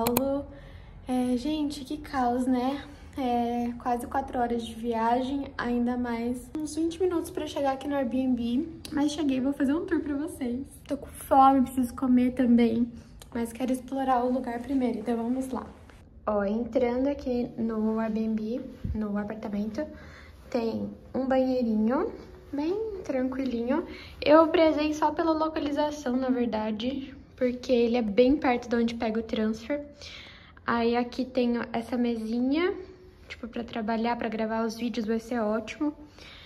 Paulo. Gente, que caos, né? Quase 4 horas de viagem, ainda mais uns 20 minutos pra chegar aqui no Airbnb. Mas cheguei, vou fazer um tour pra vocês. Tô com fome, preciso comer também, mas quero explorar o lugar primeiro, então vamos lá. Ó, entrando aqui no Airbnb, no apartamento, tem um banheirinho bem tranquilinho. Eu prezei só pela localização, na verdade, porque ele é bem perto de onde pega o transfer. Aí aqui tem essa mesinha, tipo, pra trabalhar, pra gravar os vídeos, vai ser ótimo.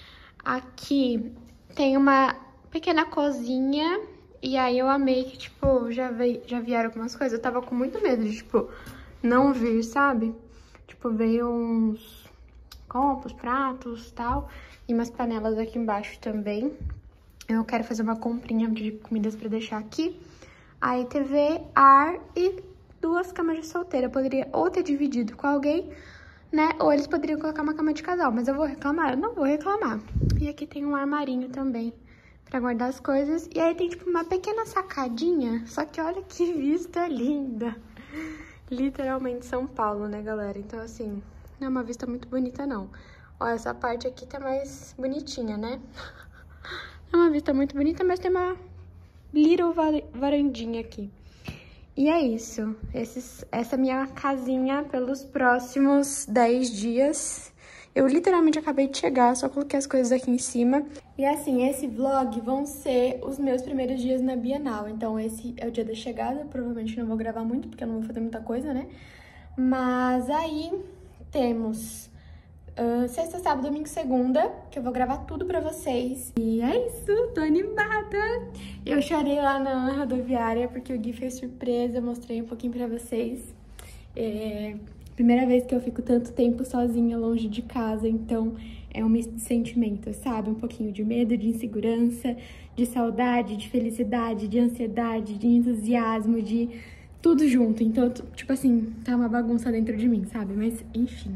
Aqui tem uma pequena cozinha, e aí eu amei que, tipo, já vieram algumas coisas. Eu tava com muito medo de, tipo, não vir, sabe? Tipo, veio uns copos, pratos, tal, e umas panelas aqui embaixo também. Eu quero fazer uma comprinha de comidas pra deixar aqui. Aí TV, ar e 2 camas de solteira. Eu poderia ou ter dividido com alguém, né? Ou eles poderiam colocar uma cama de casal. Mas eu vou reclamar? Eu não vou reclamar. E aqui tem um armarinho também pra guardar as coisas. E aí tem, tipo, uma pequena sacadinha. Só que olha que vista linda. Literalmente São Paulo, né, galera? Então, assim, não é uma vista muito bonita, não. Ó, essa parte aqui tá mais bonitinha, né? Não é uma vista muito bonita, mas tem uma little varandinha aqui. E é isso. Essa é minha casinha pelos próximos 10 dias. Eu literalmente acabei de chegar, só coloquei as coisas aqui em cima. E assim, esse vlog vão ser os meus primeiros dias na Bienal. Então esse é o dia da chegada, provavelmente não vou gravar muito, porque eu não vou fazer muita coisa, né? Mas aí temos sexta, sábado, domingo, segunda, que eu vou gravar tudo pra vocês. E é isso, tô animada! Eu chorei lá na rodoviária, porque o Gui fez surpresa, eu mostrei um pouquinho pra vocês. Primeira vez que eu fico tanto tempo sozinha, longe de casa, então é um misto de sentimentos, sabe? Um pouquinho de medo, de insegurança, de saudade, de felicidade, de ansiedade, de entusiasmo, de tudo junto. Então, tipo assim, tá uma bagunça dentro de mim, sabe? Mas, enfim.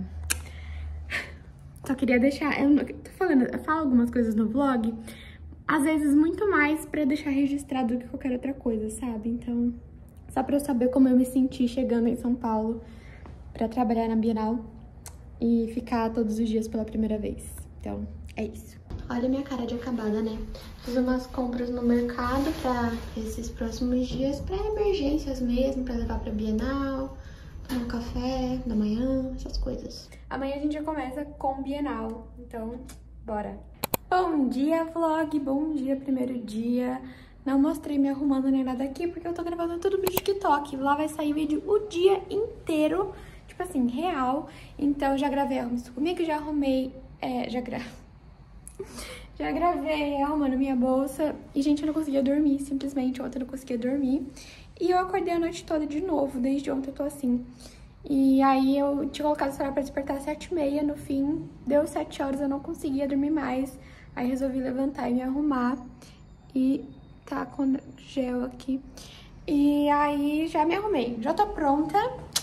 Só queria deixar... eu falo algumas coisas no vlog, às vezes muito mais pra deixar registrado do que qualquer outra coisa, sabe? Então, só pra eu saber como eu me senti chegando em São Paulo pra trabalhar na Bienal e ficar todos os dias pela primeira vez. Então, é isso. Olha a minha cara de acabada, né? Fiz umas compras no mercado pra esses próximos dias, pra emergências mesmo, pra levar pra Bienal, tomar um café da manhã, essas coisas. Amanhã a gente já começa com Bienal, então, bora! Bom dia, vlog! Bom dia, primeiro dia! Não mostrei me arrumando nem nada aqui, porque eu tô gravando tudo pro TikTok. Lá vai sair vídeo o dia inteiro, tipo assim, real. Então, já gravei Arrume Isso Comigo, já arrumei... Já gravei arrumando minha bolsa. E, gente, eu não conseguia dormir, simplesmente. Ontem eu não conseguia dormir. E eu acordei a noite toda de novo, desde ontem eu tô assim. E aí eu tinha colocado o celular pra despertar às 7h30, no fim, deu 7 horas, eu não conseguia dormir mais. Aí resolvi levantar e me arrumar. E tá com gel aqui. E aí já me arrumei, já tô pronta.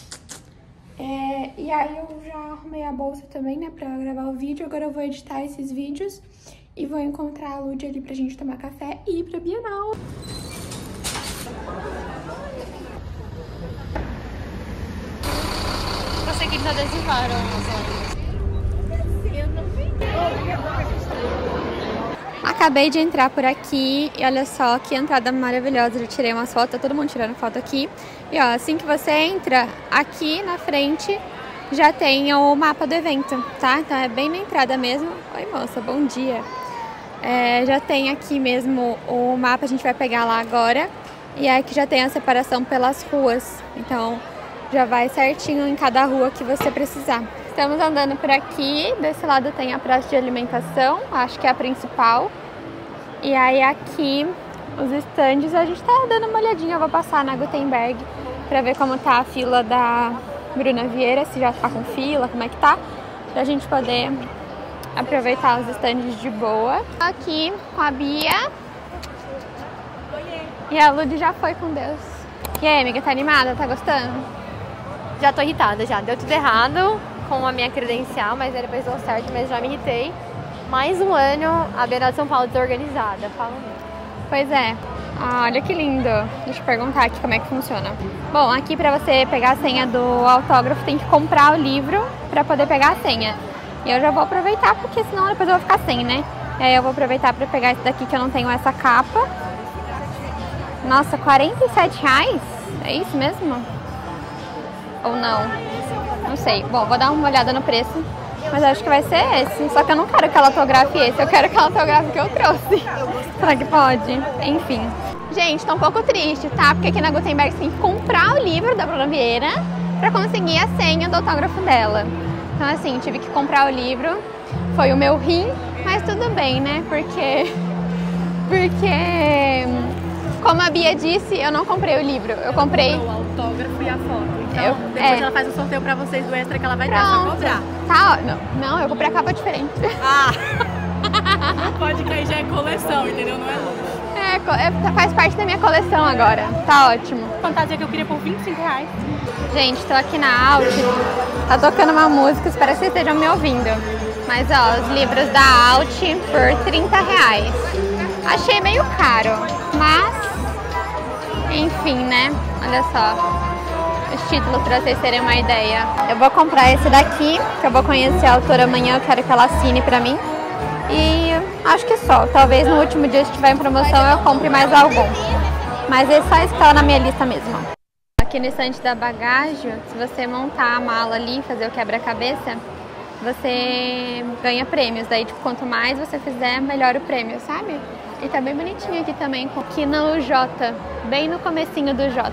E aí eu já arrumei a bolsa também, né, pra gravar o vídeo. Agora eu vou editar esses vídeos e vou encontrar a Lud ali pra gente tomar café e ir pra Bienal. Você que eles adesivaram as olhos. Acabei de entrar por aqui e olha só que entrada maravilhosa. Já tirei umas fotos, tá todo mundo tirando foto aqui. E ó, assim que você entra, aqui na frente já tem o mapa do evento, tá? Então é bem na entrada mesmo. Oi, moça, bom dia. Já tem aqui mesmo o mapa, a gente vai pegar lá agora. E aqui já tem a separação pelas ruas. Então já vai certinho em cada rua que você precisar. Estamos andando por aqui, desse lado tem a praça de alimentação, acho que é a principal. E aí aqui, os estandes, a gente tá dando uma olhadinha, eu vou passar na Gutenberg pra ver como tá a fila da Bruna Vieira, se já tá com fila, como é que tá, pra gente poder aproveitar os estandes de boa. Aqui com a Bia. E a Lud já foi com Deus. E aí, amiga, tá animada? Tá gostando? Já tô irritada, já. Deu tudo errado com a minha credencial, mas aí depois deu certo, mas já me irritei. Mais um ano, a Bienal de São Paulo desorganizada, fala mesmo. Pois é. Ah, olha que lindo. Deixa eu perguntar aqui como é que funciona. Bom, aqui pra você pegar a senha do autógrafo tem que comprar o livro pra poder pegar a senha. E eu já vou aproveitar porque senão depois eu vou ficar sem, né? E aí eu vou aproveitar pra pegar esse daqui que eu não tenho essa capa. Nossa, R$47? É isso mesmo? Ou não? Não sei. Bom, vou dar uma olhada no preço. Mas acho que vai ser esse. Só que eu não quero que ela autografe esse. Eu quero que ela autografe que eu trouxe. Será que pode? Enfim. Gente, tô um pouco triste, tá? Porque aqui na Gutenberg você tem que comprar o livro da Bruna Vieira pra conseguir a senha do autógrafo dela. Então assim, tive que comprar o livro. Foi o meu rim, mas tudo bem, né? Porque como a Bia disse, eu não comprei o livro. Eu comprei o autógrafo e a foto. Então, depois ela faz o sorteio pra vocês do extra que ela vai dar pra comprar. Tá, não, eu comprei a capa diferente. Ah! Pode que aí já é coleção, entendeu? Não é luxo. Faz parte da minha coleção agora. Tá ótimo. Fantasia que eu queria por R$25. Gente, tô aqui na Alt. Tá tocando uma música, espero que vocês estejam me ouvindo. Mas ó, os livros da Alt por R$30. Achei meio caro, mas enfim, né? Olha só os títulos pra vocês terem uma ideia. Eu vou comprar esse daqui, que eu vou conhecer a autora amanhã, eu quero que ela assine pra mim. E acho que só. Talvez no último dia, se tiver em promoção, eu compre mais algum. Mas esse só está na minha lista mesmo. Aqui no estante da bagagem, se você montar a mala ali, fazer o quebra-cabeça, você ganha prêmios. Daí, tipo, quanto mais você fizer, melhor o prêmio, sabe? E tá bem bonitinho aqui também, aqui no J, bem no comecinho do J,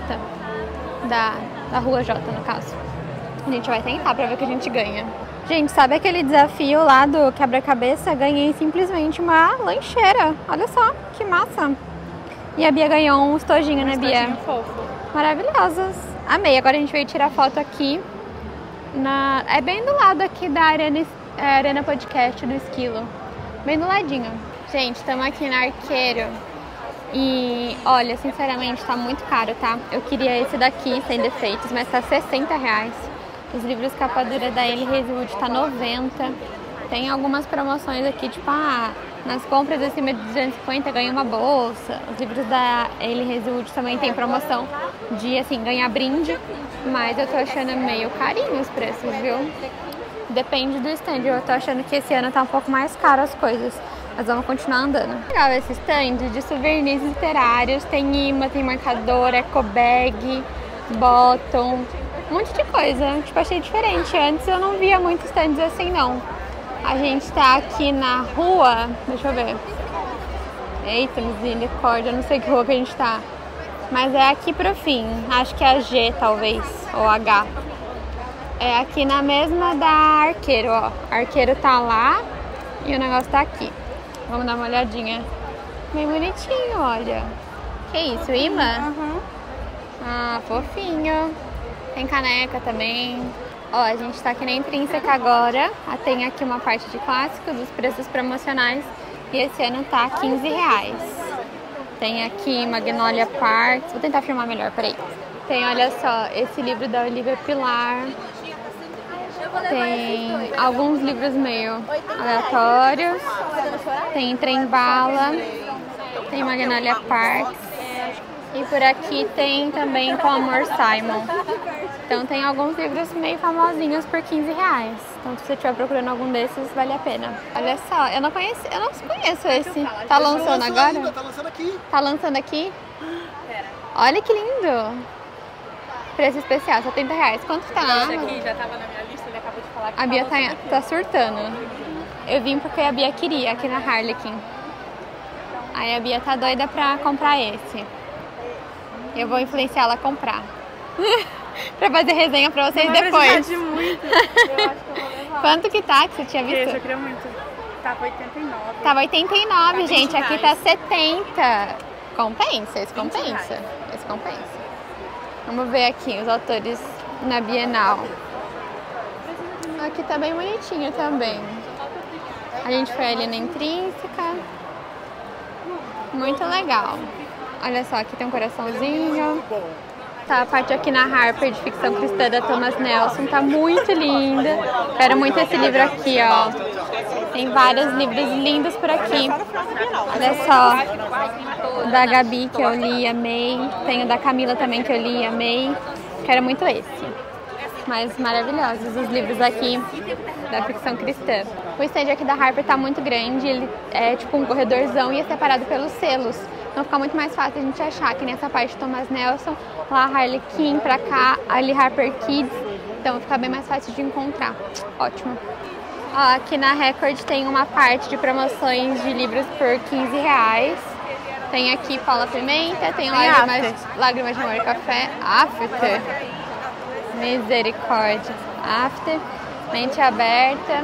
da rua J, no caso. A gente vai tentar pra ver o que a gente ganha. Gente, sabe aquele desafio lá do quebra-cabeça? Ganhei simplesmente uma lancheira. Olha só, que massa. E a Bia ganhou um estojinho, né, Bia? Fofo. Maravilhosos. Amei. Agora a gente veio tirar foto aqui. É bem do lado aqui da Arena Podcast do Esquilo. Bem do ladinho. Gente, estamos aqui na Arqueiro. E olha, sinceramente, tá muito caro, tá? Eu queria esse daqui, sem defeitos, mas tá R$60. Os livros capa dura da L. Hazelwood tá 90. Tem algumas promoções aqui, tipo, nas compras acima de 250 ganha uma bolsa. Os livros da L. Hazelwood também tem promoção de, assim, ganhar brinde. Mas eu tô achando meio carinho os preços, viu? Depende do stand. Eu tô achando que esse ano tá um pouco mais caro as coisas. Mas vamos continuar andando. Legal esse stand de souvenirs literários. Tem imã, tem marcador, eco bag, bottom, um monte de coisa. Tipo, achei diferente. Antes eu não via muitos stands assim, não. A gente tá aqui na rua... Deixa eu ver. Eita, misericórdia. Eu não sei que rua que a gente tá. Mas é aqui pro fim. Acho que é a G, talvez. Ou H. É aqui na mesma da Arqueiro, ó. Arqueiro tá lá e o negócio tá aqui. Vamos dar uma olhadinha. Bem bonitinho, olha. Que isso, imã? Uhum. Ah, fofinho. Tem caneca também. Ó, a gente tá aqui na Intrínseca agora. Tem aqui uma parte de clássico dos preços promocionais. E esse ano tá R$15. Tem aqui Magnolia Parks. Vou tentar filmar melhor, peraí. Tem, olha só, esse livro da Olivia Pilar. Tem alguns livros meio aleatórios. Tem Trem Bala. Tem Magnolia Parks. E por aqui tem também Com Amor Simon. Então tem alguns livros meio famosinhos por R$15. Então se você estiver procurando algum desses, vale a pena. Olha só, eu não conheço esse. Tá lançando agora? Tá lançando aqui. Tá lançando aqui? Olha que lindo! Preço especial, R$70. Quanto tá? Esse aqui já tava na minha lista, ele acabou de falar que A Bia tá surtando. Eu vim porque a Bia queria aqui na Harlequin. Aí a Bia tá doida pra comprar esse. Eu vou influenciar ela a comprar. Pra fazer resenha pra vocês depois. Muito. Eu acho que eu vou levar. Quanto que tá, que você tinha visto? Esse eu queria muito. Tava 89. Tava 89, Tá gente. Aqui R$20. tá 70. Compensa, esse compensa. Esse compensa. Vamos ver aqui os autores na Bienal. Aqui tá bem bonitinho também. A gente foi ali na Intrínseca. Muito legal. Olha só, aqui tem um coraçãozinho. Tá a parte aqui na Harper de ficção cristã da Thomas Nelson. Tá muito linda. Quero muito esse livro aqui, ó. Tem vários livros lindos por aqui. Olha só. o da Gabi, que eu li e amei. Tem o da Camila também, que eu li e amei. Quero muito esse. Mas maravilhosos os livros aqui da ficção cristã. O stand aqui da Harper tá muito grande, ele é tipo um corredorzão e é separado pelos selos. Então fica muito mais fácil a gente achar, que nessa parte Thomas Nelson, lá Harlequin, pra cá, ali Harper Kids. Então fica bem mais fácil de encontrar. Ótimo. Ó, aqui na Record tem uma parte de promoções de livros por R$15. Tem aqui Paula Pimenta, tem Lágrimas de Amor e Café, After. Misericórdia. After. Mente Aberta.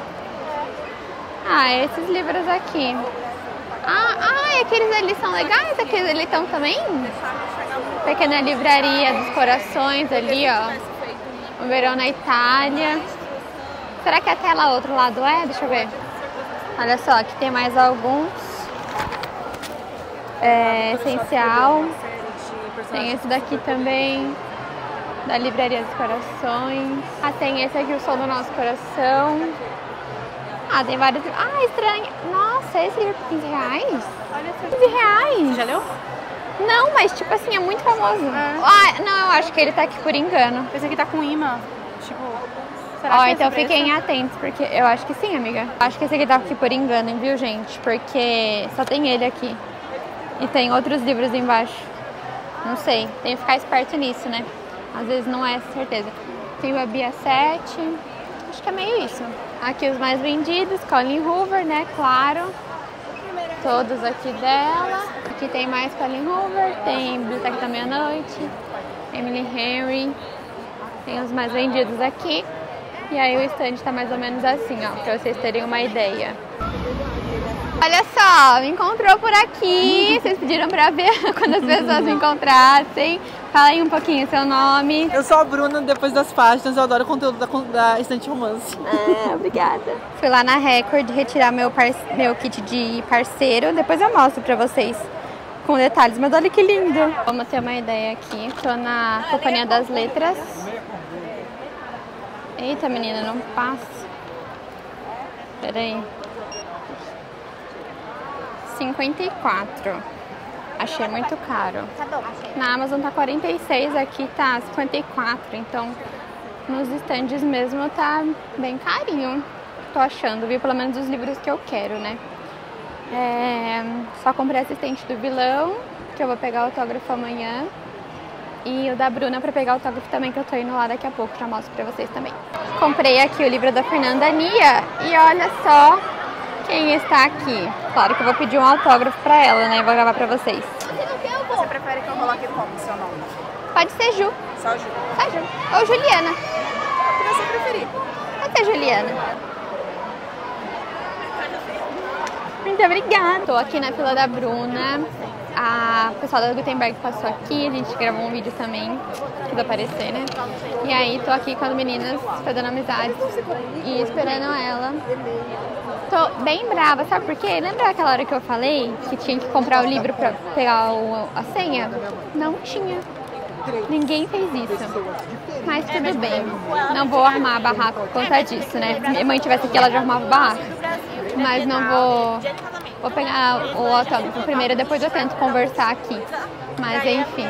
Ah, esses livros aqui. Ah, aqueles ali são legais? Aqueles ali estão também? Pequena Livraria dos Corações ali, ó. O Verão na Itália. Será que até lá outro lado é? Deixa eu ver. Olha só, aqui tem mais alguns. Essencial. Tem esse daqui também. Da Livraria dos Corações. Ah, tem esse aqui, O Som do Nosso Coração. Ah, tem vários. Ah, estranho. Nossa, esse livro por R$15? Olha só. R$15. Você já leu? Não, mas tipo assim, é muito famoso. Ah, não, eu acho que ele tá aqui por engano. Esse aqui tá com imã. Tipo, será Ó, que então esse preço? fiquem atentos, porque eu acho que sim, amiga. Acho que esse aqui tá aqui por engano, viu, gente? Porque só tem ele aqui. E tem outros livros embaixo. Não sei, tem que ficar esperto nisso, né? Às vezes não é certeza. Tem o A Bia 7. Acho que é meio isso. Aqui os mais vendidos, Colleen Hoover, né? Claro. Todos aqui dela. Aqui tem mais Colleen Hoover. Tem Biblioteca da Meia-Noite. Emily Henry. Tem os mais vendidos aqui. E aí o stand tá mais ou menos assim, ó. Pra vocês terem uma ideia. Olha só, me encontrou por aqui. Vocês pediram pra ver quando as pessoas me encontrassem. Fala aí um pouquinho seu nome. Eu sou a Bruna, depois das páginas, eu adoro o conteúdo da Estante Romance. Obrigada. Fui lá na Record retirar meu kit de parceiro. Depois eu mostro pra vocês com detalhes. Mas olha que lindo. Vamos ter uma ideia aqui. Tô na Companhia das Letras. Eita, menina, não passa. Pera aí. 54. Achei muito caro. Na Amazon tá 46, aqui tá 54. Então, nos estandes mesmo tá bem carinho. Tô achando, viu? Pelo menos os livros que eu quero, né? Só comprei Assistente do Vilão, que eu vou pegar autógrafo amanhã. E o da Bruna pra pegar autógrafo também, que eu tô indo lá daqui a pouco. Já mostro pra vocês também. Comprei aqui o livro da Fernanda Nia. E olha só quem está aqui. Claro que eu vou pedir um autógrafo pra ela, né? Vou gravar pra vocês. Você prefere que eu coloque como seu nome? Pode ser Ju. Só Ju. Só Ju. Ou Juliana. O que você preferir? Pode ser Juliana. Muito obrigada. Tô aqui na fila da Bruna. A pessoal da Gutenberg passou aqui, a gente gravou um vídeo também, quis aparecer, né? E aí tô aqui com as meninas, fazendo amizade e esperando ela. Tô bem brava, sabe por quê? Lembra aquela hora que eu falei que tinha que comprar o livro pra pegar a senha? Não tinha. Ninguém fez isso. Mas tudo bem. Não vou armar barraco por conta disso, né? Se minha mãe tivesse aqui, ela já arrumava barraco. Mas não vou... Vou pegar o autógrafo primeiro, depois eu tento conversar aqui. Mas enfim.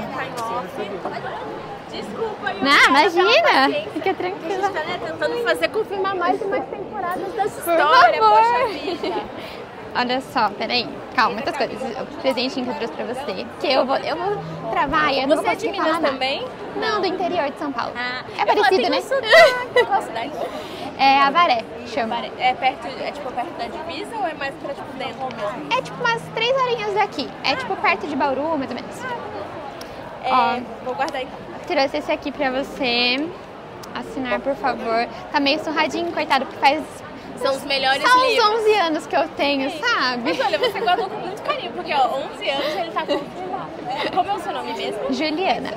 Desculpa, Não, imagina! Fica tranquila. A gente tá tentando fazer confirmar mais e mais temporadas dessa Por história, favor. poxa vida. Olha só, peraí. Calma, muitas coisas. O presentinho que eu trouxe pra você. Que eu vou travar e eu não vou Você é de conseguir Minas falar nada. também? Não, do interior de São Paulo. É eu parecido, tenho né? um sotaque. Qual cidade? É Avaré, chama. É tipo perto da divisa ou é mais pra tipo dentro mesmo? É tipo umas 3 horinhas daqui. É tipo perto de Bauru, mais ou menos. Vou guardar aí. Trouxe esse aqui pra você. Assinar, por favor. Tá meio surradinho, coitado, porque faz... São os melhores São uns livros. 11 anos que eu tenho, sabe? Mas olha, você guardou com muito carinho, porque ó, 11 anos ele tá confirmado. Como é o seu nome mesmo? Juliana.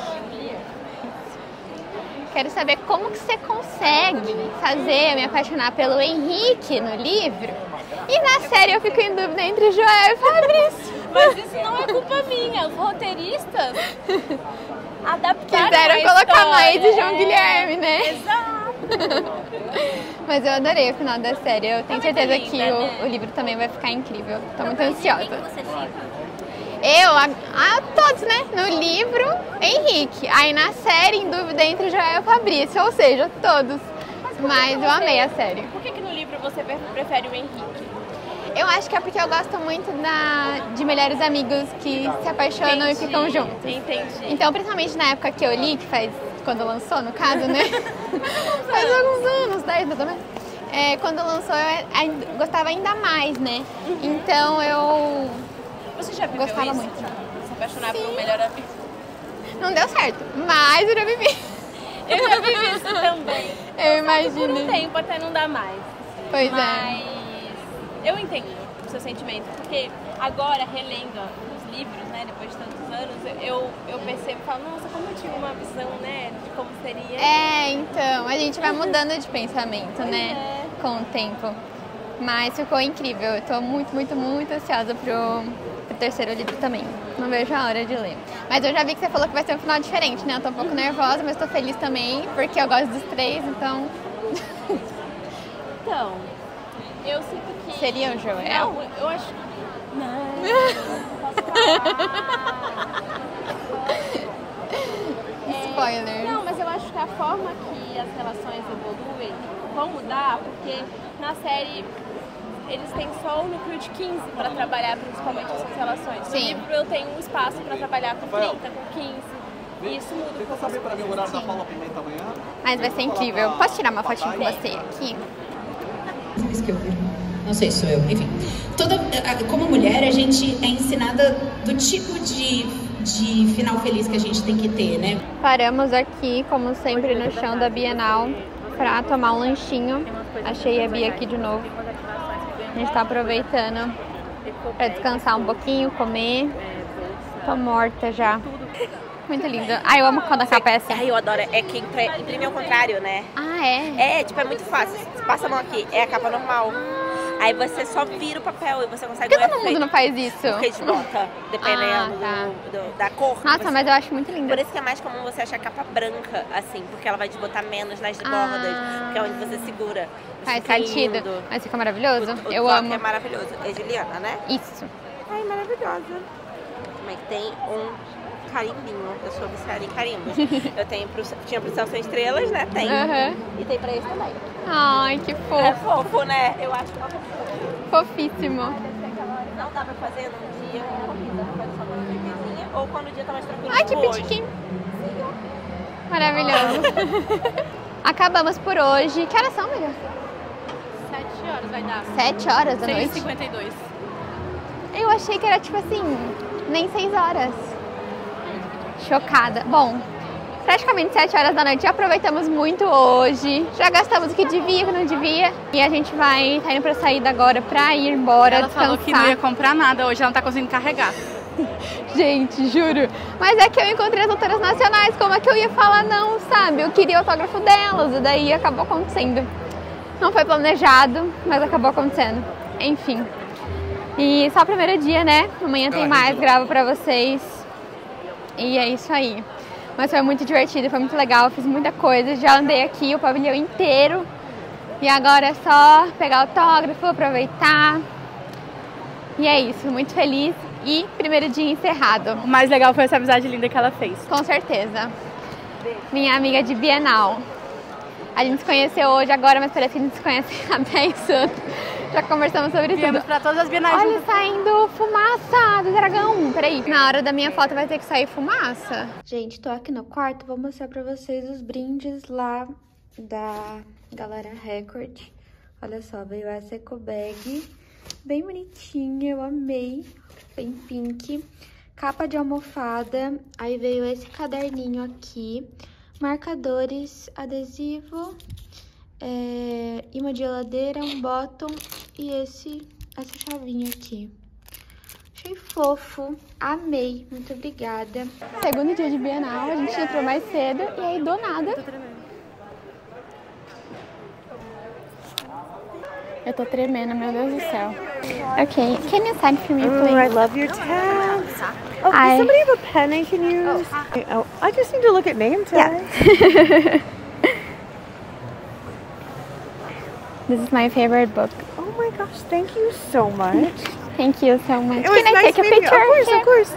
Quero saber como que você consegue fazer eu me apaixonar pelo Henrique no livro e na série eu fico em dúvida entre Joel e Fabrício. Mas isso não é culpa minha. Os roteiristas adaptaram Quiseram a colocar história. mais o João Guilherme, né? Exato. Mas eu adorei o final da série. Eu tenho Tá muito certeza linda, que né? o livro também vai ficar incrível. Tô muito ansiosa. Você fica? Todos, né? No livro, Henrique. Aí na série, em dúvida entre Joel e Fabrício. Ou seja, todos. Mas eu amei a série. Por que no livro você prefere o Henrique? Eu acho que é porque eu gosto muito de melhores amigos que se apaixonam e ficam juntos. Entendi. Então, principalmente na época que eu li, que quando lançou, no caso, né? Faz alguns anos, 10 mais ou menos. Quando lançou, eu gostava ainda mais, né? Então, eu Você já viveu gostava isso? muito. Se apaixonar por um melhor amigo? Não deu certo, mas eu já vivi. Eu já vivi isso também. Eu imagino. Por um tempo até não dá mais. Pois Mas eu entendo o seu sentimento, porque agora, relendo os livros, né, depois de tantos anos, eu percebo e falo, nossa, como eu tive uma visão, né, de como seria. Então, a gente vai mudando de pensamento, né, com o tempo. Mas ficou incrível, eu tô muito, muito, muito ansiosa pro terceiro livro também. Não vejo a hora de ler. Mas eu já vi que você falou que vai ser um final diferente, né? Eu tô um pouco nervosa, mas tô feliz também, porque eu gosto dos três, então... Então, eu sinto que... Seria o Joel? Não, eu acho... Não posso falar. Spoiler. Não, mas eu acho que a forma que as relações evoluem vão mudar, porque na série eles têm só o núcleo de 15 para trabalhar principalmente essas relações. No livro eu tenho um espaço para trabalhar com 30, com 15. E isso muda um pouco. Mas vai ser incrível. Posso tirar uma fotinha com você aqui? Não sei, sou eu. Enfim, como mulher, a gente é ensinada do tipo de final feliz que a gente tem que ter, né? Paramos aqui, como sempre, no chão da Bienal pra tomar um lanchinho. Achei a Bia aqui de novo. A gente tá aproveitando pra descansar um pouquinho, comer. Tô morta já. Muito lindo. Eu amo quando a capa é assim. Eu adoro. É que imprime ao contrário, né? É muito fácil. Você passa a mão aqui, é a capa normal. Aí você só vira o papel e você consegue... Por que todo mundo não faz isso? Porque desbota, dependendo da cor. Nossa, mas eu acho muito lindo. Por isso que é mais comum você achar a capa branca, assim, porque ela vai desbotar menos nas bordas, que é onde você segura. Faz sentido. Lindo. Mas fica maravilhoso. Eu amo. É maravilhoso. É Juliana, né? Isso. Ai, maravilhosa. Também tem um carimbinho. Eu sou viciada em carimbos. Eu tinha pro Céu Sem Estrelas, né? Tem. E tem pra esse também. Ai, que fofo. É fofo, né? Eu acho fofo. Fofíssimo. Não dá pra fazer num dia corrida, faz só quando tem vizinha ou quando o dia tá mais tranquilo. Ai, que pitiquinho. Maravilhoso. Acabamos por hoje. Que horas são, amiga? 7 horas vai dar. 7 horas da noite? 6h52. Eu achei que era tipo assim, nem 6 horas. Chocada. Bom, praticamente 7 horas da noite. Já aproveitamos muito hoje. Já gastamos o que devia, o que não devia. E a gente tá indo pra saída agora pra ir embora. Ela falou que não ia comprar nada hoje, ela não tá conseguindo carregar. Gente, juro. Mas é que eu encontrei as autoras nacionais. Como é que eu ia falar não, sabe? Eu queria o autógrafo delas. E daí acabou acontecendo. Não foi planejado, mas acabou acontecendo. Enfim. E só o primeiro dia, né? Amanhã tem mais, gravo pra vocês. E é isso aí. Mas foi muito divertido, foi muito legal, fiz muita coisa. Já andei aqui o pavilhão inteiro. E agora é só pegar autógrafo, aproveitar. E é isso, muito feliz. E primeiro dia encerrado. O mais legal foi essa amizade linda que ela fez. Com certeza. Minha amiga de Bienal. A gente se conheceu hoje agora, mas parece que a gente se conhece há 10 anos. Já conversamos sobre Viemos tudo. pra todas as bienais. Olha, saindo fumaça do dragão. Peraí, na hora da minha foto vai ter que sair fumaça. Gente, tô aqui no quarto, vou mostrar pra vocês os brindes lá da Galera Record. Olha só, veio essa eco bag, bem bonitinha, eu amei, bem pink. Capa de almofada, aí veio esse caderninho aqui, marcadores, adesivo, imã de geladeira, um bottom e essa chavinha aqui. Achei fofo, amei, muito obrigada. Segundo dia de Bienal, a gente entrou mais cedo e aí do nada... Eu tô tremendo, meu Deus do céu. Okay, can you sign for me, please? I love your tabs. Oh, does somebody have a pen I can use? Oh, I just need to look at name tags. Yeah. This is my favorite book. Oh my gosh, thank you so much. Thank you so much. It was Can I nice take a meeting you. picture? Of course.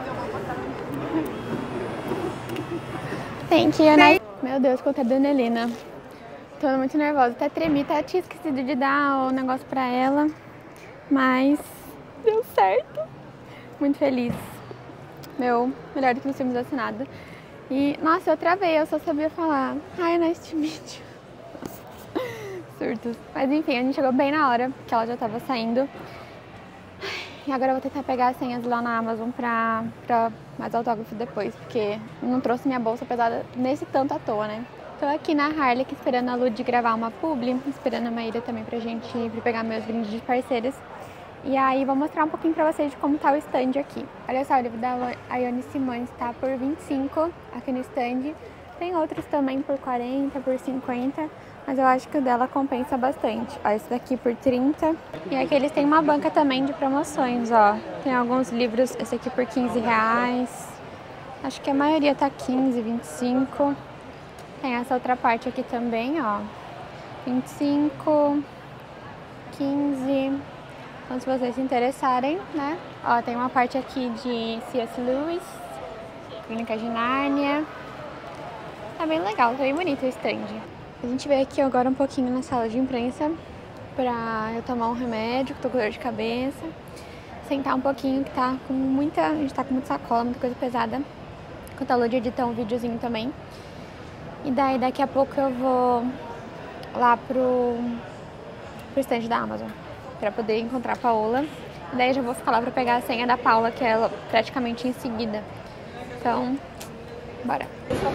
Thank you, né? Meu Deus, coitada da Dona Helena. Tô muito nervosa. Até tremi, até tinha esquecido de dar o negócio pra ela. Mas deu certo. Muito feliz. Meu, melhor do que nos filmes assinados. E, nossa, eu travei, eu só sabia falar hi, nice to meet you. Surtos. Mas enfim, a gente chegou bem na hora, que ela já tava saindo. E agora eu vou tentar pegar as senhas lá na Amazon pra mais autógrafo depois, porque não trouxe minha bolsa pesada nesse tanto à toa, né? Tô aqui na Harley, aqui esperando a Lud gravar uma publi, esperando a Maíra também pra gente ir pegar meus brindes de parceiras. E aí vou mostrar um pouquinho pra vocês de como tá o stand aqui. Olha só, o livro da Ayane Simões tá por 25 aqui no stand. Tem outros também por 40, por 50, mas eu acho que o dela compensa bastante. Ó, esse daqui por 30. E aqui eles têm uma banca também de promoções, ó. Tem alguns livros, esse aqui por 15 reais. Acho que a maioria tá 15, 25. Tem essa outra parte aqui também, ó. 25, 15... Então, se vocês se interessarem, né? Ó, tem uma parte aqui de C.S. Lewis, Crônicas de Nárnia. Tá bem legal, tá bem bonito o stand. A gente veio aqui agora um pouquinho na sala de imprensa pra eu tomar um remédio, que tô com dor de cabeça. Sentar um pouquinho, que tá com muita... A gente tá com muita sacola, muita coisa pesada. Enquanto a Lud edita um videozinho também. E daí, daqui a pouco eu vou lá pro stand da Amazon, pra poder encontrar a Paola. E daí eu já vou ficar lá pra pegar a senha da Paula, que é ela praticamente em seguida. Então, bora.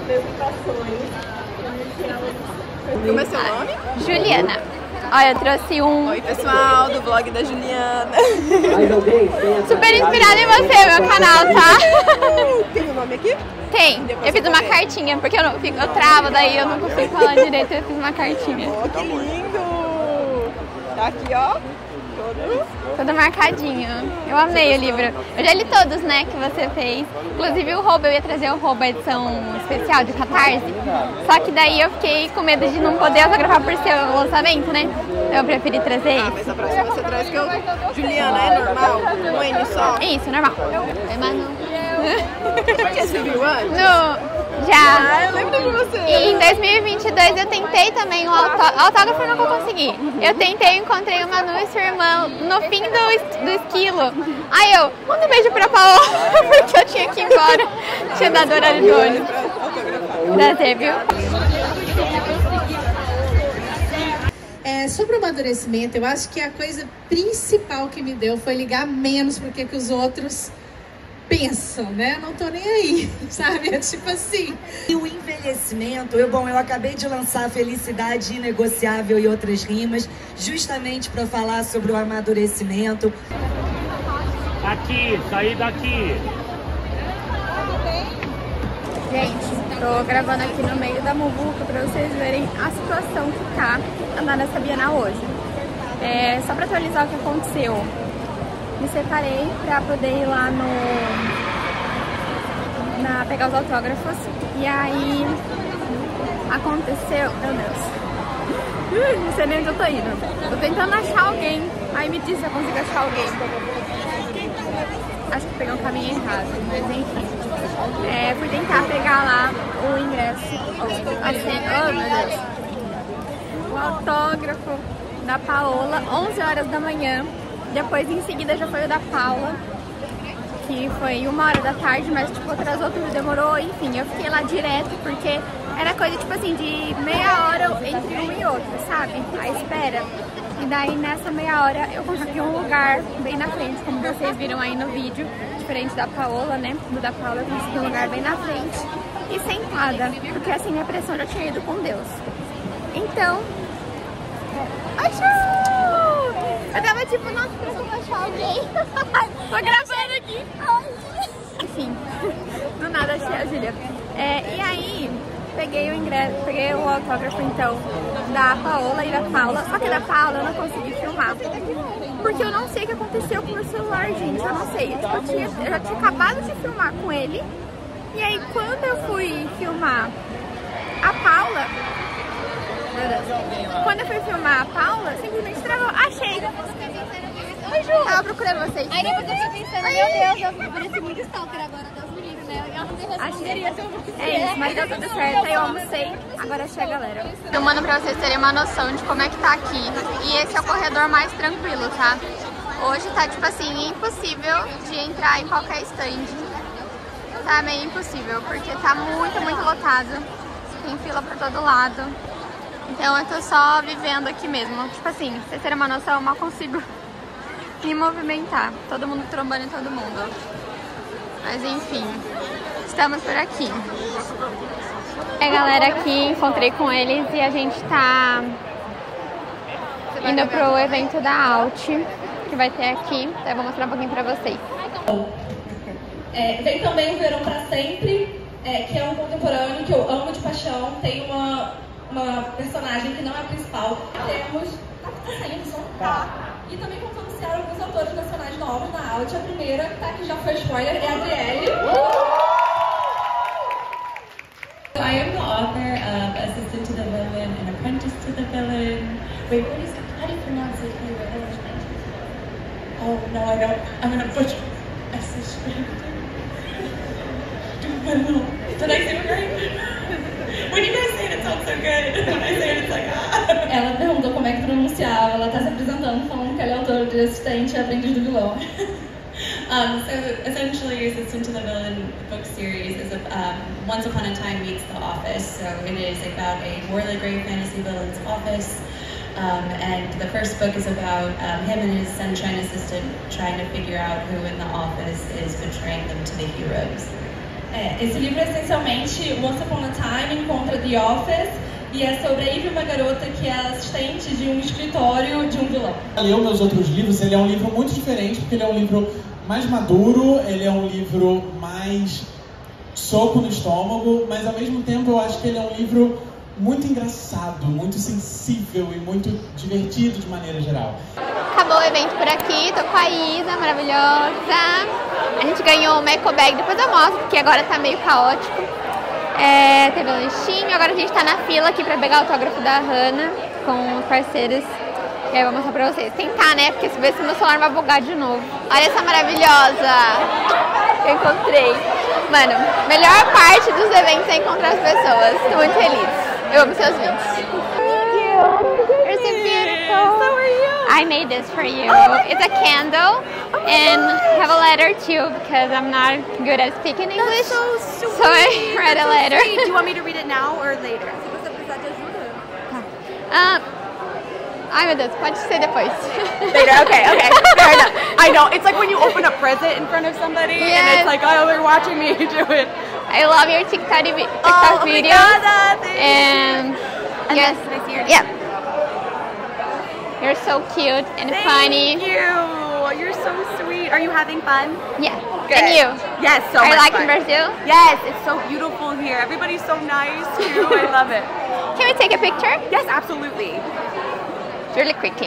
Como é seu nome? Juliana. Olha, eu trouxe um... Oi, pessoal, do vlog da Juliana. Super inspirada em você, meu canal, tá? Tem o nome aqui? Tem. Eu fiz uma cartinha, porque eu travo, daí eu não consigo falar direito, eu fiz uma cartinha. Oh, que lindo! Tá aqui, ó. Todo marcadinho. Eu amei o livro. Eu já li todos, né, que você fez. Inclusive o Rouba, eu ia trazer o Rouba edição especial de Catarse. Só que daí eu fiquei com medo de não poder autografar por ser o lançamento, né? Eu preferi trazer esse. Mas a próxima você traz que eu... Juliana, é normal? Um N só? Isso, normal. Mas não... Você escreveu antes? No... Já. Ah, eu lembro de você. E em 2022 eu tentei também um autógrafo, não consegui. Eu tentei, encontrei o Manu e sua irmã no fim do esquilo. Aí eu, manda um beijo pra Paola, porque eu tinha que ir embora. Tinha dado horário do ônibus. Prazer, viu? Sobre o amadurecimento, eu acho que a coisa principal que me deu foi ligar menos pro que os outros pensam, né? Não tô nem aí, sabe? É tipo assim. E o envelhecimento, eu acabei de lançar Felicidade Inegociável e Outras Rimas, justamente para falar sobre o amadurecimento. Aqui, sair daqui. Gente, tô gravando aqui no meio da muvuca pra vocês verem a situação que tá andando nessa Bienal hoje. Só pra atualizar o que aconteceu. Me separei pra poder ir lá pegar os autógrafos. E aí aconteceu... Meu Deus. Não sei nem onde eu tô indo. Tô tentando achar alguém. Aí me disse se eu consigo achar alguém. Acho que peguei um caminho errado, mas enfim. Fui tentar pegar lá o ingresso. Assim, meu Deus. O autógrafo da Paola, 11 horas da manhã. Depois, em seguida, já foi o da Paula, que foi 1h da tarde, mas, tipo, atrasou tudo, demorou, enfim. Eu fiquei lá direto, porque era coisa, tipo assim, de meia hora entre um e outro, sabe? A espera. E daí, nessa meia hora, eu consegui um lugar bem na frente, como vocês viram aí no vídeo, diferente da Paola, né? Do da Paula, eu consegui um lugar bem na frente e sentada, porque, assim, minha pressão já tinha ido com Deus. Então... Achou! Eu tava tipo, nossa, preciso achar alguém. Tô gravando aqui. Enfim, do nada achei a Júlia. E aí, peguei o ingresso, peguei o autógrafo então da Paola e da Paula. Só que da Paula eu não consegui filmar. Porque eu não sei o que aconteceu com o meu celular, gente. Eu não sei. Tipo, eu já tinha acabado de filmar com ele. E aí, quando eu fui filmar a Paula... Quando eu fui filmar a Paula, simplesmente travou. Achei! Oi, Ju. Tava procurando vocês. Aí depois eu fiquei pensando, meu Deus, eu pareci muito stalker agora, Deus me livre, né? Eu não responderia se eu fosse. É isso, mas deu tudo certo, aí eu almocei, agora achei a galera. Filmando pra vocês terem uma noção de como é que tá aqui. E esse é o corredor mais tranquilo, tá? Hoje tá, tipo assim, impossível de entrar em qualquer stand. Tá meio impossível, porque tá muito lotado. Tem fila pra todo lado. Então eu tô só vivendo aqui mesmo. Tipo assim, pra vocês terem uma noção, eu mal consigo me movimentar. Todo mundo trombando em todo mundo. Mas enfim, estamos por aqui. É, galera, aqui encontrei com eles e a gente tá indo pro evento da Alt, que vai ter aqui. Então eu vou mostrar um pouquinho pra vocês. Vem também o Verão Pra Sempre, que é um contemporâneo que eu amo de paixão. Tem uma personagem que não é a principal. Temos... Tá saindo som? Tá. E também vamos anunciar alguns autores nacionais novos na Alt. A primeira, tá, que já foi spoiler, é a Adriele. I am the author of Assistant to the Villain and Apprentice to the Villain. Wait, how do you pronounce it here? Oh, no, I don't. I'm gonna butcher. Assistant. Did I say it right? When you guys say it, it sounds so good. When I say it, it's like, ah. Ela perguntou como é que pronunciava. Ela tá se apresentando, falando que ela é autora de Assistente e Aprendiz do Vilão. So essentially, Assistant to the Villain book series is Once Upon a Time meets The Office. So it is about a morally gray fantasy villain's office. And the first book is about him and his sunshine assistant trying to figure out who in the office is betraying them to the heroes. Esse livro é essencialmente Once Upon a Time encontra The Office e é sobre a Ivy, uma garota que é assistente de um escritório de um vilão. Leu meus outros livros, ele é um livro muito diferente porque ele é um livro mais maduro, ele é um livro mais soco no estômago, mas ao mesmo tempo eu acho que ele é um livro muito engraçado, muito sensível e muito divertido de maneira geral. Acabou o evento por aqui, tô com a Isa, maravilhosa. A gente ganhou uma eco bag, depois eu mostro, porque agora tá meio caótico. Teve um lanchinho, agora a gente tá na fila aqui pra pegar o autógrafo da Hannah com os parceiros. E aí eu vou mostrar pra vocês. Tentar, né? Porque se ver se meu celular vai bugar de novo. Olha essa maravilhosa que eu encontrei. Mano, melhor parte dos eventos é encontrar as pessoas. Tô muito feliz. Eu amo seus vídeos. Thank you. You're so beautiful. So are you. I made this for you. It's a candle and have a letter too because I'm not good at speaking English. That's so sweet. So I read a letter. Do you want me to read it now or later? Se você precisar de ajuda. Ai meu Deus, pode ser depois. Later, okay, fair enough. I know, it's like when you open a present in front of somebody and it's like, oh, they're watching me do it. I love your TikTok videos. And yes, yeah. You're so cute and funny. Thank you. You're so sweet. Are you having fun? Yeah. Good. And you? Yes, so much fun. Are you liking Brazil? Yes, it's so beautiful here. Everybody's so nice too. I love it. Can we take a picture? Yes, absolutely. Really quickly.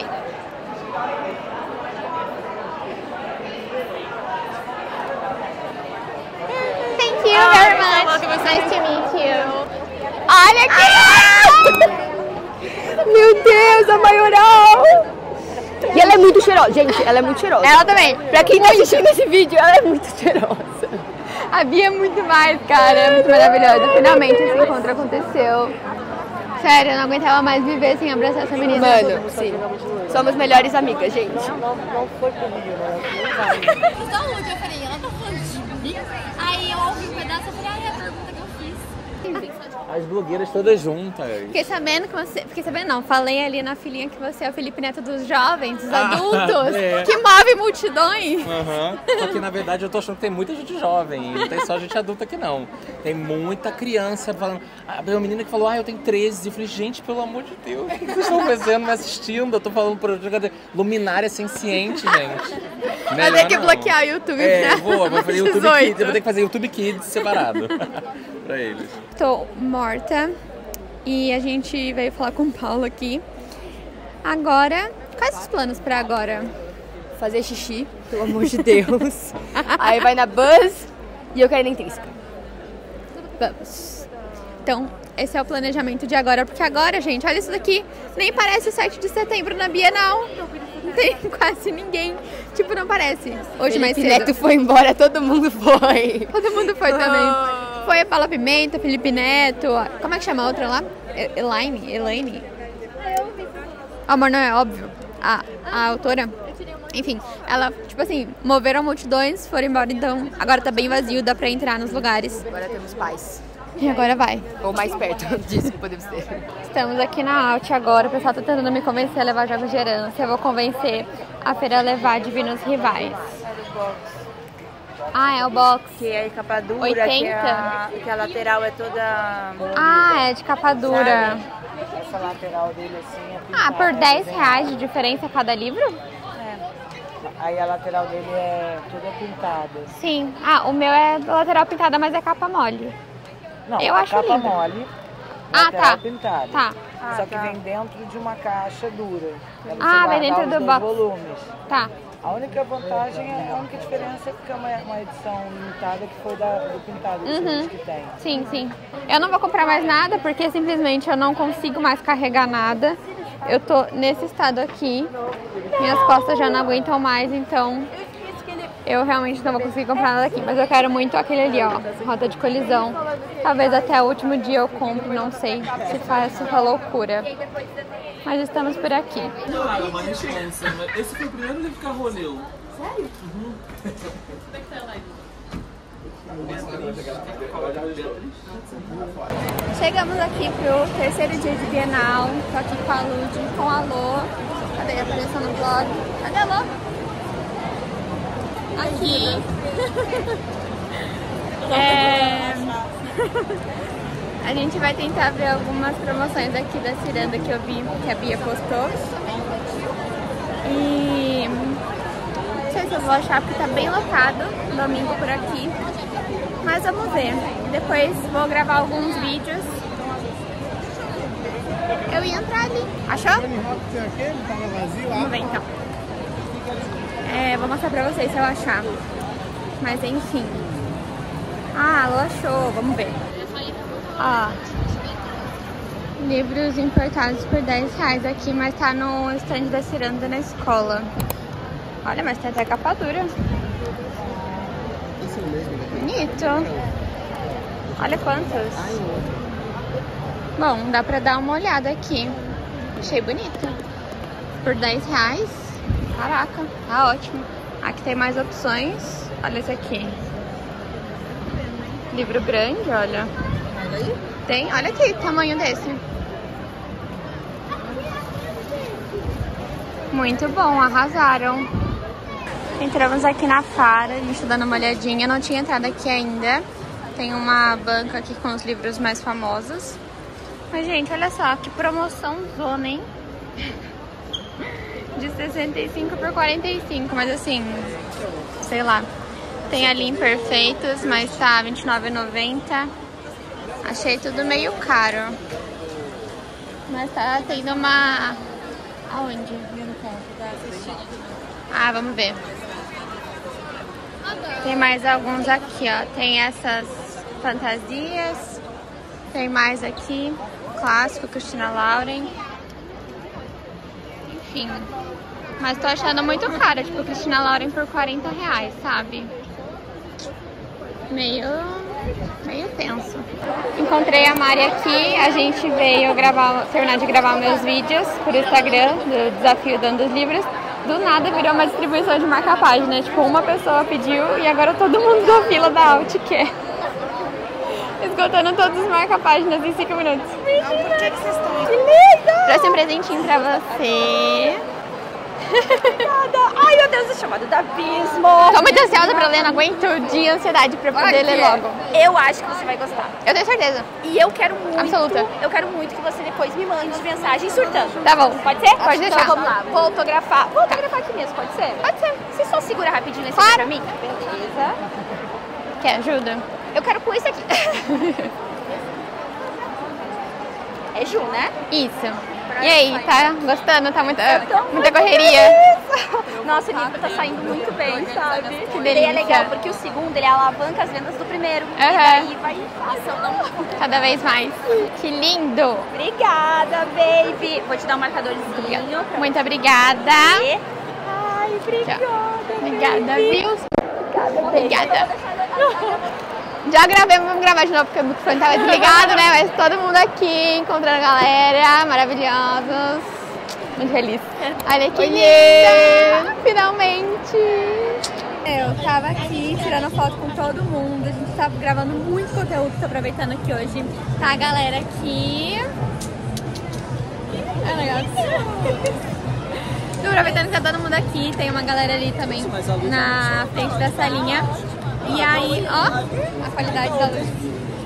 Thank you very much. So nice to meet you. Olha aqui! Meu Deus, a maioral! E ela é muito cheirosa, gente, ela é muito cheirosa. Ela também. Pra quem tá assistindo esse vídeo, ela é muito cheirosa. A Bia é muito mais, cara, é muito maravilhosa. Finalmente esse encontro aconteceu. Sério, eu não aguentava mais viver sem abraçar essa menina. Mano, sim. Somos melhores amigas, gente. Não foi comigo, né? Só hoje eu falei, ela tá falando de mim. Aí eu ouvi um pedaço e falei, é a pergunta que eu fiz. As blogueiras todas juntas. Fiquei sabendo que você... Fiquei sabendo não, falei ali na filinha que você é o Felipe Neto dos jovens, dos adultos, que move multidões. Só que na verdade eu tô achando que tem muita gente jovem, não tem só gente adulta aqui não. Tem muita criança falando... Uma menina que falou, eu tenho 13. Eu falei, gente, pelo amor de Deus, o que vocês estão fazendo, me assistindo? Eu tô falando por luminária senciente, gente. Vai ter que bloquear o YouTube. Vou fazer YouTube Kids, eu vou ter que fazer YouTube Kids separado pra eles. Tô morta e a gente veio falar com o Paulo aqui. Agora, quais os planos pra agora? Fazer xixi, pelo amor de Deus. Aí vai na Buzz e eu quero ir na Intrínseca. Vamos. Então, esse é o planejamento de agora, porque agora, gente, olha isso daqui. Nem parece o 7 de setembro na Bienal. Não tem quase ninguém. Tipo, não parece. Hoje mais cedo. Neto foi embora, todo mundo foi. Todo mundo foi também. Foi a Paula Pimenta, Felipe Neto. Como é que chama a outra lá? Elaine? Amor, não é óbvio. A autora. Enfim, ela, tipo assim, moveram multidões, foram embora, então agora tá bem vazio, dá pra entrar nos lugares. Agora temos paz. E agora vai. Ou mais perto disso que podemos ter. Estamos aqui na Alt agora, o pessoal tá tentando me convencer a levar jogos de herança. Eu vou convencer a Feira a levar Divinos Rivais. Ah, é o box. Que é capa dura, 80? Que a lateral é toda... Ah, é de capa dura. Sabe? Essa lateral dele assim é pintada. Ah, por R$10 de diferença cada livro? Aí a lateral dele é toda pintada. Sim. Ah, o meu é lateral pintada, mas é capa mole. Não, eu acho capa lindo. mole, tá. pintada. Tá. Só que vem dentro de uma caixa dura. Vem dentro do box. Volumes. Tá. A única vantagem, a única diferença é que é uma edição limitada que foi do pintado que tem. Sim. Eu não vou comprar mais nada porque simplesmente eu não consigo mais carregar nada. Eu tô nesse estado aqui, minhas costas já não aguentam mais, então eu realmente não vou conseguir comprar nada aqui. Mas eu quero muito aquele ali, ó, rota de colisão. Talvez até o último dia eu compre, não sei se faz essa loucura. Mas estamos por aqui. Esse foi o primeiro livro que a Rô leu. Sério? Chegamos aqui pro terceiro dia de Bienal. Tô aqui com a Lud, com a Lô. Cadê? Apareceu no vlog. Cadê a Lô? Aqui. A gente vai tentar ver algumas promoções aqui da Ciranda que eu vi, que a Bia postou. E não sei se eu vou achar porque tá bem lotado domingo por aqui. Mas vamos ver. Depois vou gravar alguns vídeos. Eu ia entrar ali. Achou? Vamos ver então. Vou mostrar pra vocês se eu achar. Mas enfim. Ah, Lu achou. Vamos ver. Ó. Livros importados por R$10 aqui, mas tá no stand da Ciranda na escola. Olha, mas tem até capa dura. Bonito. Olha quantos. Bom, dá pra dar uma olhada aqui. Achei bonito. Por R$10. Caraca, tá ótimo. Aqui tem mais opções. Olha esse aqui. Livro grande, olha. Tem, olha aqui, tamanho desse. Muito bom, arrasaram. Entramos aqui na Fara, a gente tá dando uma olhadinha. Não tinha entrado aqui ainda. Tem uma banca aqui com os livros mais famosos. Mas, gente, olha só, que promoção zona, hein? De 65 por 45, mas assim, sei lá. Tem ali Imperfeitos, mas tá R$29,90. Achei tudo meio caro. Mas tá tendo uma... Aonde? Ah, vamos ver. Tem mais alguns aqui, ó. Tem essas fantasias. Tem mais aqui. Clássico, Christina Lauren. Enfim. Mas tô achando muito caro. Tipo, Christina Lauren por R$40, sabe? Meio tenso. Encontrei a Mari aqui. A gente veio terminar de gravar meus vídeos por Instagram do desafio Dando os Livros. Do nada virou uma distribuição de marca-página. Tipo, uma pessoa pediu e agora todo mundo da fila da Alt quer. Esgotando todos os marca-páginas em 5 minutos. Por que vocês estão aqui? Que lindo! Trouxe um presentinho pra você. Ai, meu Deus, o chamado da Abismo. Tô muito ansiosa pra ler, não aguento de ansiedade pra poder ler logo. Eu acho que você vai gostar. Eu tenho certeza. E eu quero muito. Absoluta. Eu quero muito que você depois me mande mensagem surtando. Tá bom. Pode ser? Pode deixar. Então vamos lá. Vou autografar. Vou autografar aqui mesmo, pode ser? Pode ser. Você só segura rapidinho esse aqui pra mim? Beleza. Quer ajuda? Eu quero com esse aqui. É Ju, né? Isso. E aí, tá gostando? Tá muita correria? Nossa, o livro tá saindo muito bem, sabe? Que delícia. E é legal, porque o segundo, ele alavanca as vendas do primeiro. E daí vai passando cada vez mais. Que lindo! Obrigada, baby! Vou te dar um marcadorzinho. Muito obrigada. Obrigada, viu? Obrigada. Já gravei, mas vamos gravar de novo porque o microfone tava desligado, né? Mas todo mundo aqui, encontrando a galera, maravilhosos. Muito feliz. Olha que linda! Finalmente! Eu tava aqui tirando foto com todo mundo. A gente tava gravando muito conteúdo, tô aproveitando aqui hoje. Tá a galera aqui. É legal. Tô aproveitando que tá todo mundo aqui. Tem uma galera ali também na frente da salinha. E aí, ó, a qualidade da luz.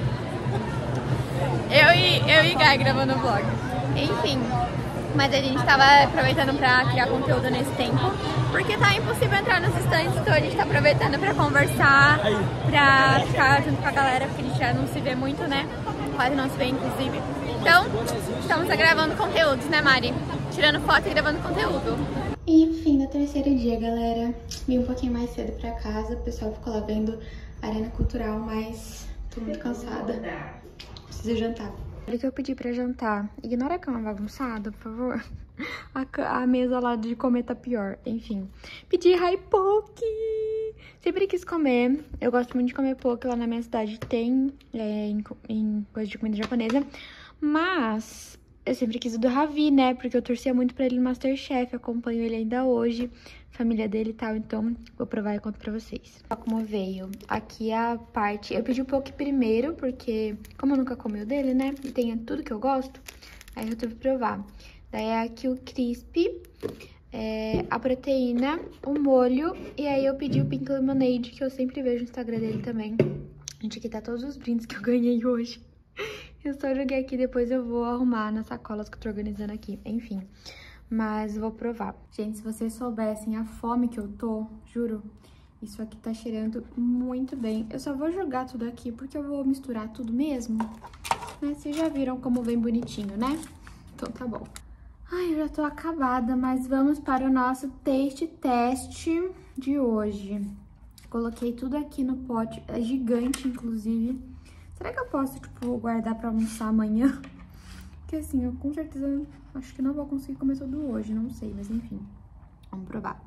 Eu e Gai gravando o vlog. Enfim, mas a gente tava aproveitando pra criar conteúdo nesse tempo, porque tá impossível entrar nos stands, então a gente tá aproveitando pra conversar, pra ficar junto com a galera, porque a gente já não se vê muito, né? Quase não se vê, inclusive. Então, estamos gravando conteúdos, né, Mari? Tirando foto e gravando conteúdo. Enfim, no terceiro dia, galera, vim um pouquinho mais cedo pra casa. O pessoal ficou lá vendo a Arena Cultural, mas tô muito cansada. Preciso jantar. O que eu pedi pra jantar? Ignora a cama bagunçada, por favor. A mesa lá de comer tá pior. Enfim, pedi Haipoke. Sempre quis comer. Eu gosto muito de comer poke. Lá na minha cidade tem em coisa de comida japonesa. Mas eu sempre quis o do Ravi, né? Porque eu torcia muito pra ele no Masterchef. Acompanho ele ainda hoje. Família dele e tal. Então, vou provar e conto pra vocês. Olha como veio. Aqui a parte... Eu pedi o poke primeiro, porque como eu nunca comi o dele, né? E tem tudo que eu gosto. Aí eu tive que provar. Daí é aqui o crispy, a proteína, o molho. E aí eu pedi o Pink Lemonade, que eu sempre vejo no Instagram dele também. Gente, aqui tá todos os brindes que eu ganhei hoje. Eu só joguei aqui, depois eu vou arrumar nas sacolas que eu tô organizando aqui. Enfim, mas vou provar. Gente, se vocês soubessem a fome que eu tô, juro, isso aqui tá cheirando muito bem. Eu só vou jogar tudo aqui porque eu vou misturar tudo mesmo. Né? Vocês já viram como vem bonitinho, né? Então tá bom. Ai, eu já tô acabada, mas vamos para o nosso taste test de hoje. Coloquei tudo aqui no pote, é gigante, inclusive. Será que eu posso, tipo, guardar pra almoçar amanhã? Porque assim, eu com certeza acho que não vou conseguir comer tudo hoje, não sei, mas enfim. Vamos provar.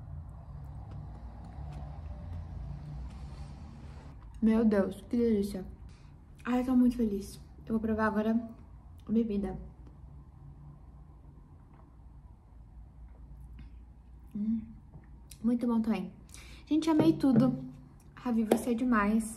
Meu Deus, que delícia. Ai, eu tô muito feliz. Eu vou provar agora a bebida. Muito bom também. Gente, amei tudo. Ravi, você é demais.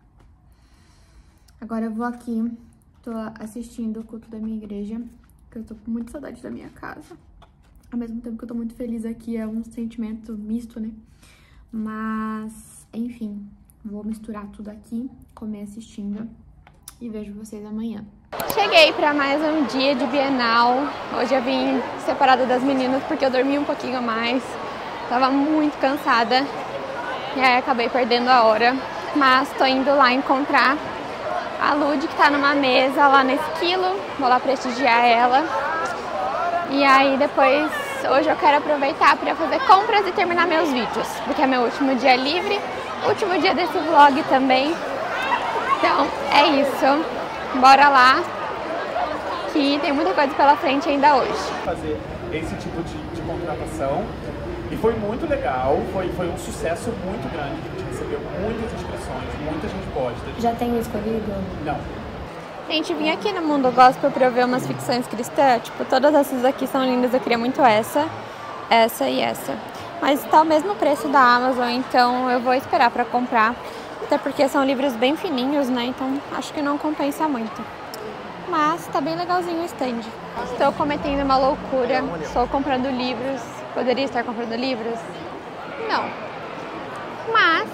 Agora eu vou aqui, tô assistindo o culto da minha igreja, porque eu tô com muita saudade da minha casa. Ao mesmo tempo que eu tô muito feliz aqui, é um sentimento misto, né? Mas, enfim, vou misturar tudo aqui, comer assistindo e vejo vocês amanhã. Cheguei pra mais um dia de Bienal. Hoje eu vim separada das meninas porque eu dormi um pouquinho a mais. Tava muito cansada e aí acabei perdendo a hora. Mas tô indo lá encontrar a Lud, que tá numa mesa lá na Esquilo. Vou lá prestigiar ela. E aí depois, hoje eu quero aproveitar pra fazer compras e terminar meus vídeos, porque é meu último dia livre, último dia desse vlog também. Então é isso. Bora lá, que tem muita coisa pela frente ainda hoje. Fazer esse tipo de contratação e foi muito legal, foi um sucesso muito grande, a gente recebeu muitas inscrições, muita gente gosta. Já tem escolhido? Não. Gente, vim aqui no Mundo Gospel pra ver umas ficções cristãs, tipo, todas essas aqui são lindas, eu queria muito essa e essa. Mas tá o mesmo preço da Amazon, então eu vou esperar pra comprar. Até porque são livros bem fininhos, né? Então acho que não compensa muito. Mas tá bem legalzinho o stand. Estou cometendo uma loucura. Estou comprando livros. Poderia estar comprando livros? Não. Mas...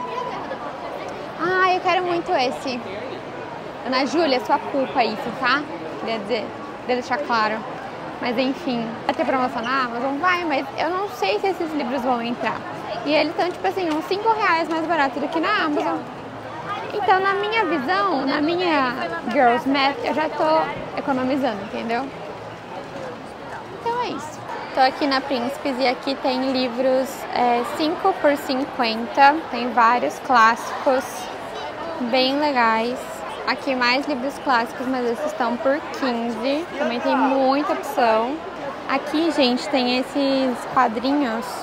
eu quero muito esse. Ana Júlia, sua culpa isso, tá? Queria deixar claro. Mas enfim, vai ter promoção na Amazon? Vai, mas eu não sei se esses livros vão entrar. E eles estão, tipo assim, uns R$5 mais barato do que na Amazon. Então, na minha visão, na minha Girls Math, eu já tô economizando, entendeu? Então é isso. Tô aqui na Príncipes e aqui tem livros 5 por 50. Tem vários clássicos bem legais. Aqui mais livros clássicos, mas esses estão por 15. Também tem muita opção. Aqui, gente, tem esses quadrinhos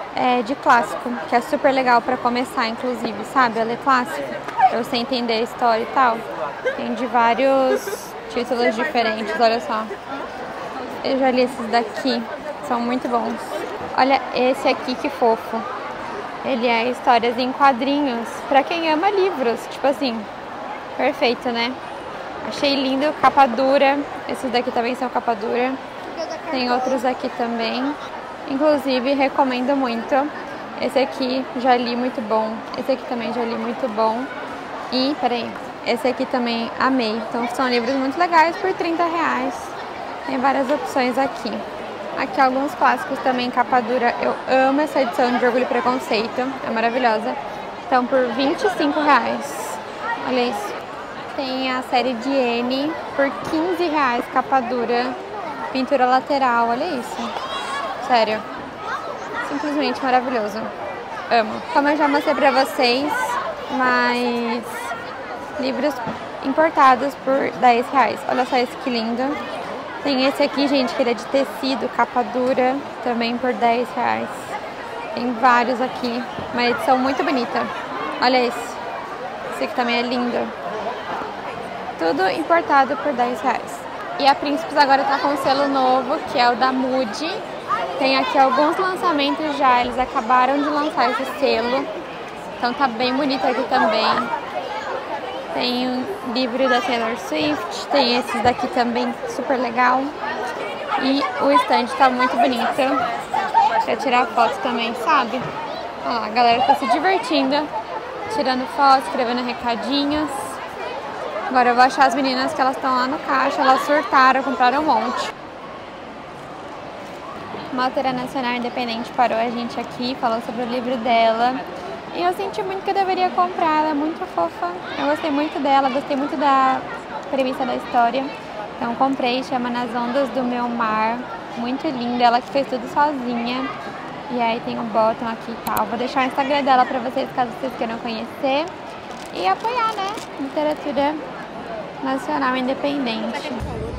de clássico, que é super legal pra começar, inclusive, sabe? A ler clássico, pra você entender a história e tal. Tem de vários títulos diferentes, olha só. Eu já li esses daqui, são muito bons. Olha esse aqui, que fofo. Ele é histórias em quadrinhos, pra quem ama livros, tipo assim, perfeito, né? Achei lindo, capa dura. Esses daqui também são capa dura. Tem outros aqui também. Inclusive, recomendo muito. Esse aqui já li, muito bom. Esse aqui também já li, muito bom. E, peraí, esse aqui também amei. Então, são livros muito legais por R$30. Tem várias opções aqui. Aqui alguns clássicos também, capa dura. Eu amo essa edição de Orgulho e Preconceito. É maravilhosa. Então, por R$25. Olha isso. Tem a série de N por R$15, capa dura. Pintura lateral, olha isso. Sério. Simplesmente maravilhoso. Amo. Como eu já mostrei pra vocês, mas livros importados por R$10. Olha só esse que lindo. Tem esse aqui, gente, que ele é de tecido, capa dura, também por R$10. Tem vários aqui. Uma edição muito bonita. Olha esse. Esse aqui também é lindo. Tudo importado por R$10. E a Príncipes agora tá com um selo novo, que é o da Moody. Tem aqui alguns lançamentos já, eles acabaram de lançar esse selo. Então tá bem bonito aqui também. Tem um livro da Taylor Swift, tem esses daqui também, super legal. E o stand tá muito bonito. Pra tirar foto também, sabe? Olha lá, a galera tá se divertindo, tirando fotos, escrevendo recadinhos. Agora eu vou achar as meninas que elas estão lá no caixa, elas surtaram, compraram um monte. Uma autora nacional independente parou a gente aqui, falou sobre o livro dela. E eu senti muito que eu deveria comprar, ela é muito fofa. Eu gostei muito dela, gostei muito da premissa da história. Então comprei, chama Nas Ondas do Meu Mar. Muito linda, ela que fez tudo sozinha. E aí tem um bottom aqui e tal. Vou deixar o Instagram dela pra vocês, caso vocês queiram conhecer. E apoiar, né? Literatura nacional independente.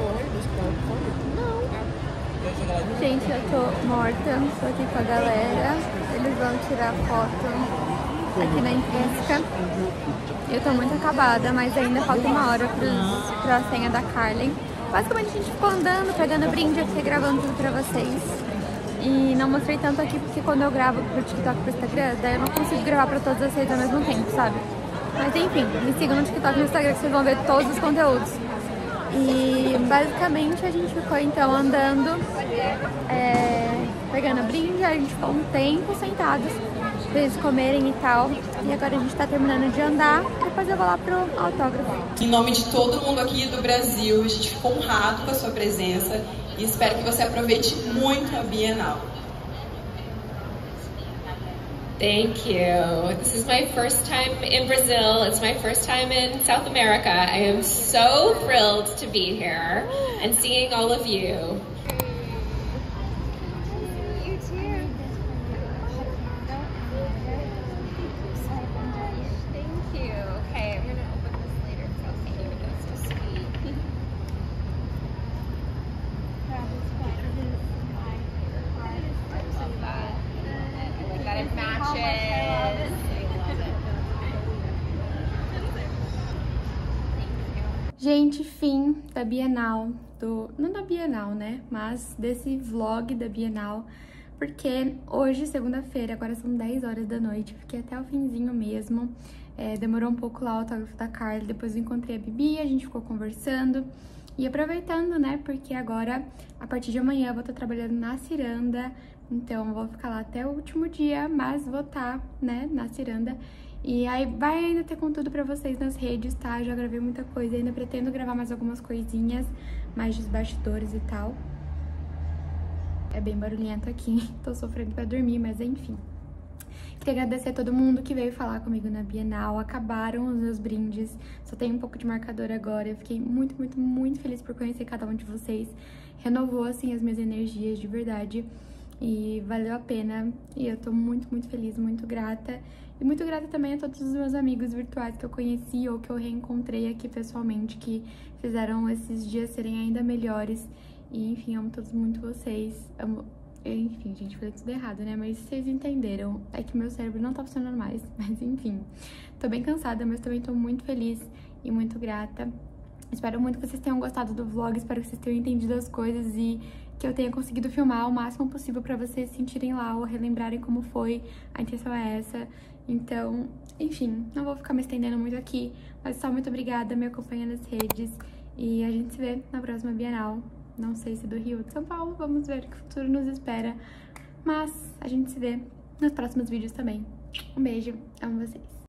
Gente, eu tô morta, tô aqui com a galera. Eles vão tirar foto aqui na Intrínseca. Eu tô muito acabada, mas ainda falta uma hora pra senha da Carly. Basicamente a gente ficou andando, pegando brinde, eu fiquei gravando tudo pra vocês. E não mostrei tanto aqui porque quando eu gravo pro TikTok e pro Instagram, daí eu não consigo gravar pra todas as redes ao mesmo tempo, sabe? Mas enfim, me sigam no TikTok e no Instagram que vocês vão ver todos os conteúdos. E basicamente a gente ficou então andando, pegando brinde, a gente ficou um tempo sentados pra eles comerem e tal. E agora a gente tá terminando de andar, depois eu vou lá pro autógrafo. Em nome de todo mundo aqui do Brasil, a gente ficou honrado com a sua presença e espero que você aproveite muito a Bienal. Thank you. This is my first time in Brazil. It's my first time in South America. I am so thrilled to be here and seeing all of you. You too. Thank you. Okay, I'm gonna open this later. Okay, that's so sweet. It matches. Gente, fim da Bienal, não da Bienal, né, mas desse vlog da Bienal, porque hoje, segunda-feira, agora são 10 horas da noite, fiquei até o finzinho mesmo, demorou um pouco lá o autógrafo da Carly, depois eu encontrei a Bibi, a gente ficou conversando e aproveitando, né, porque agora, a partir de amanhã, eu vou estar trabalhando na Ciranda. Então, vou ficar lá até o último dia, mas vou estar, né, na Ciranda. E aí vai ainda ter conteúdo pra vocês nas redes, tá? Já gravei muita coisa, ainda pretendo gravar mais algumas coisinhas, mais dos bastidores e tal. É bem barulhento aqui, tô sofrendo pra dormir, mas enfim. Queria agradecer a todo mundo que veio falar comigo na Bienal. Acabaram os meus brindes, só tem um pouco de marcador agora. Eu fiquei muito, muito, muito feliz por conhecer cada um de vocês. Renovou, assim, as minhas energias, de verdade. E valeu a pena, e eu tô muito, muito feliz, muito grata. E muito grata também a todos os meus amigos virtuais que eu conheci ou que eu reencontrei aqui pessoalmente, que fizeram esses dias serem ainda melhores. E enfim, amo todos muito vocês, amo Enfim, gente, falei tudo errado, né? Mas vocês entenderam. É que meu cérebro não tá funcionando mais. Mas enfim, tô bem cansada, mas também tô muito feliz e muito grata. Espero muito que vocês tenham gostado do vlog, espero que vocês tenham entendido as coisas e que eu tenha conseguido filmar o máximo possível pra vocês sentirem lá ou relembrarem como foi. A intenção é essa. Então, enfim, não vou ficar me estendendo muito aqui, mas só muito obrigada, me acompanha nas redes e a gente se vê na próxima Bienal. Não sei se do Rio ou de São Paulo, vamos ver o que o futuro nos espera. Mas a gente se vê nos próximos vídeos também. Um beijo, amo vocês.